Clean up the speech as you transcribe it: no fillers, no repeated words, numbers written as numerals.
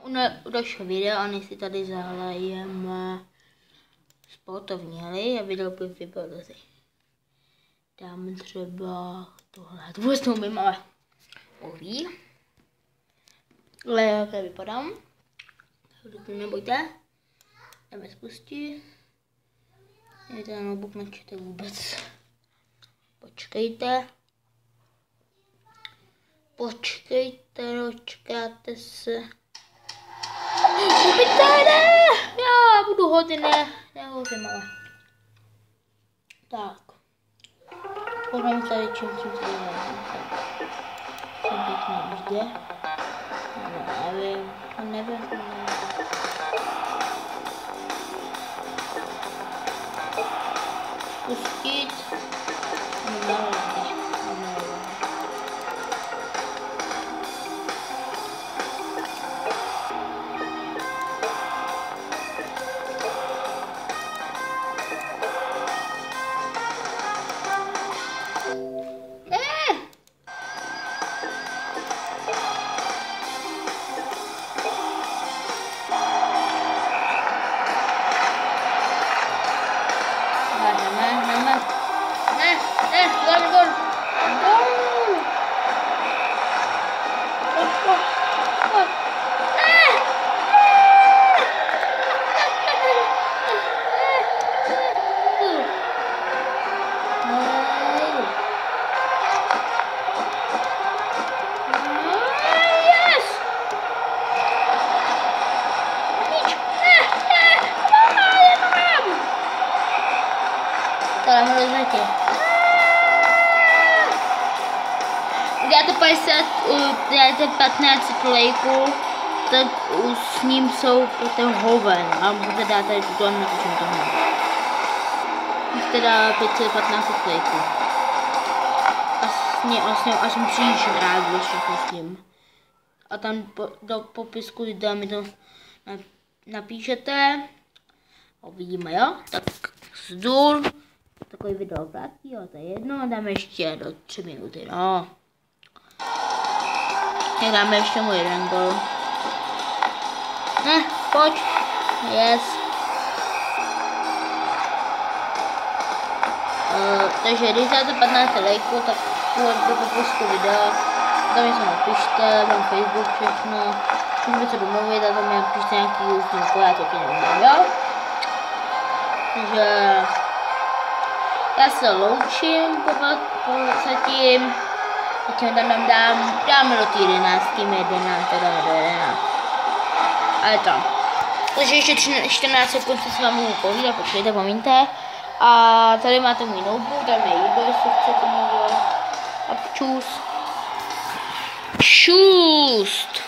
dalšího videa a než si tady zahlajeme sportovní hry a video by vypadalo tady. Dáme třeba tohle, to vůbec neumím, ale uví. Ale jak já vypadám, nebojte, jdeme spustit. Je ten notebook nečte vůbec. Počkejte, dočkáte se. Ne, já budu hodně, nehořím, ale. Tak. Podívejme tady, čím tady jsem pěkně už jde. Nevím. Pustit. Dáte 15 playku, tak s ním jsou potom hoven a můžete dát tady tuto natočím tohle. Můžete dát 515 playku. A s ním až mi příliš rád všechno s ním. A tam do popisku videa mi to napíšete. A uvidíme, jo? Tak zdůl. Takový video krátký, jo, to je jedno. A dáme ještě do 3 minuty, no. Tak dáme ještě můj jeden gol. Ne, pojď. Yes. Takže když dáte 15 lajků, tak do popisku videa. Tam něco napište, mám Facebook, všechno. Můžeme se domluvit a tam napište nějaký ústník, já to taky nevím, jo? Takže já se loučím zatím. Teď tam dáme do té 11, teda do 11. Ale to. Takže ještě 14 sekund se s vámi můžu povídat, počkejte, promiňte. A tady máte můj notebook, tam je jídlo, jestli chcete někdo. A čus.